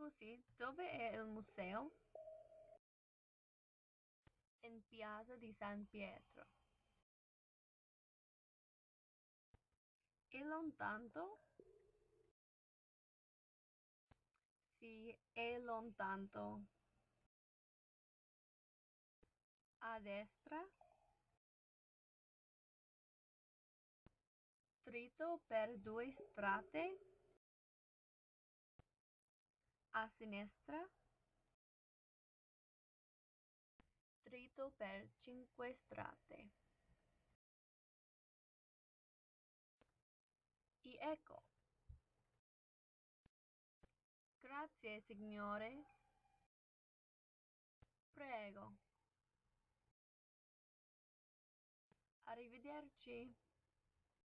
Scusi, dove è il museo? In Piazza di San Pietro. È lontano? Sì, è lontano. A destra? Dritto per 2 strade? A sinistra? Dritto per 5 strade. E ecco. Grazie, signore. Prego. Arrivederci.